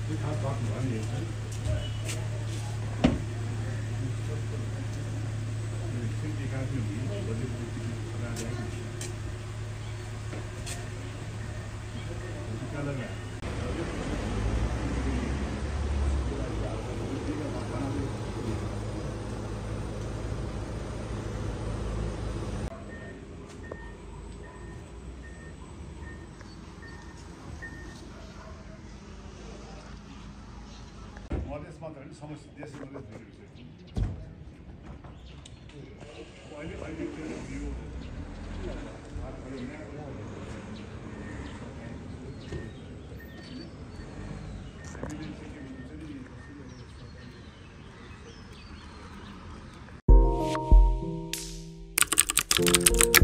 We can't talk money. Madhes मात्र होइन समस्या देशभरि धेरै विषय अहिले यो